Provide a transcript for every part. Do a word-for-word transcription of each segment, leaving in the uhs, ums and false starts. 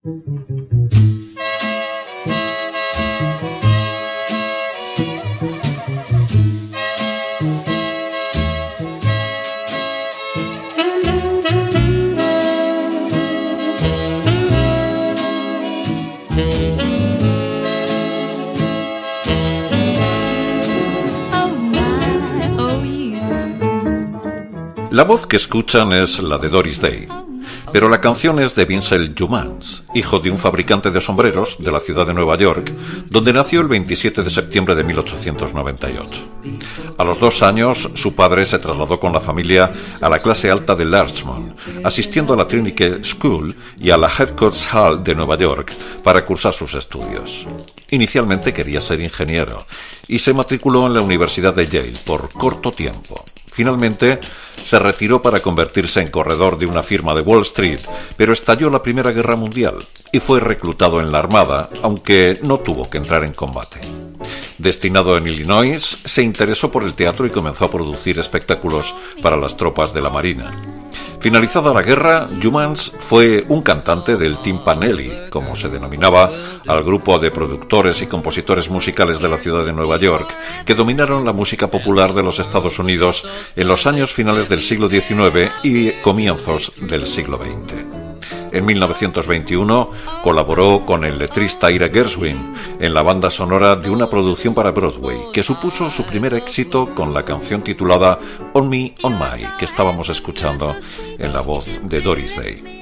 La voz que escuchan es la de Doris Day, pero la canción es de Vincent Youmans, hijo de un fabricante de sombreros de la ciudad de Nueva York, donde nació el veintisiete de septiembre de mil ochocientos noventa y ocho. A los dos años, su padre se trasladó con la familia a la clase alta de Larchmont, asistiendo a la Trinity School y a la Headcourts Hall de Nueva York para cursar sus estudios. Inicialmente quería ser ingeniero y se matriculó en la Universidad de Yale por corto tiempo. Finalmente, se retiró para convertirse en corredor de una firma de Wall Street, pero estalló la Primera Guerra Mundial y fue reclutado en la Armada, aunque no tuvo que entrar en combate. Destinado en Illinois, se interesó por el teatro y comenzó a producir espectáculos para las tropas de la Marina. Finalizada la guerra, Youmans fue un cantante del Timpanelli, como se denominaba al grupo de productores y compositores musicales de la ciudad de Nueva York, que dominaron la música popular de los Estados Unidos en los años finales del siglo diecinueve y comienzos del siglo veinte. En mil novecientos veintiuno colaboró con el letrista Ira Gershwin en la banda sonora de una producción para Broadway, que supuso su primer éxito con la canción titulada On Me, On My, que estábamos escuchando en la voz de Doris Day.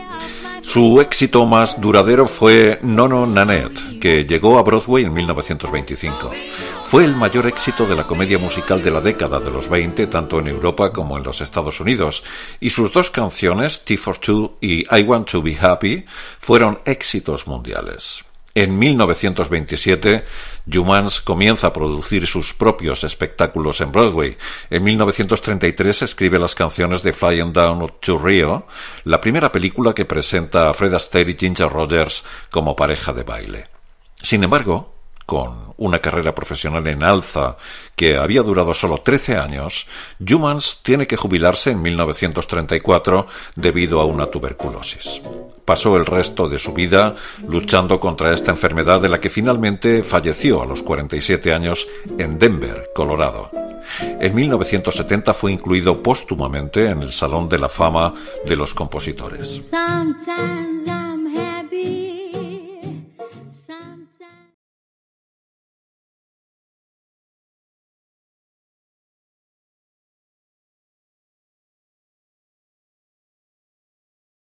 Su éxito más duradero fue Nono Nanette, que llegó a Broadway en mil novecientos veinticinco. Fue el mayor éxito de la comedia musical de la década de los veinte, tanto en Europa como en los Estados Unidos, y sus dos canciones, Tea for Two y I Want to Be Happy, fueron éxitos mundiales. En mil novecientos veintisiete, Youmans comienza a producir sus propios espectáculos en Broadway. En mil novecientos treinta y tres escribe las canciones de Flying Down to Rio, la primera película que presenta a Fred Astaire y Ginger Rogers como pareja de baile. Sin embargo, con una carrera profesional en alza que había durado solo trece años, Youmans tiene que jubilarse en mil novecientos treinta y cuatro debido a una tuberculosis. Pasó el resto de su vida luchando contra esta enfermedad, de la que finalmente falleció a los cuarenta y siete años en Denver, Colorado. En mil novecientos setenta fue incluido póstumamente en el Salón de la Fama de los Compositores. Sometimes